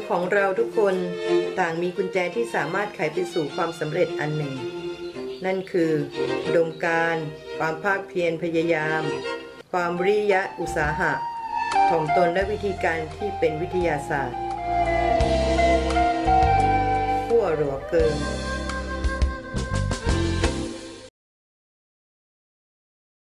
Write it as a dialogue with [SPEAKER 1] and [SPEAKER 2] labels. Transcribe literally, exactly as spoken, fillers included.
[SPEAKER 1] ของเราทุกคนต่างมีกุญแจที่สามารถไขไปสู่ความสำเร็จอันหนึ่งนั่นคืออุดมการณ์ความภาคเพียรพยายามความวิริยะอุตสาหะถ่อมตนและวิธีการที่เป็นวิทยาศาสตร์ขั้วหลัวเกิน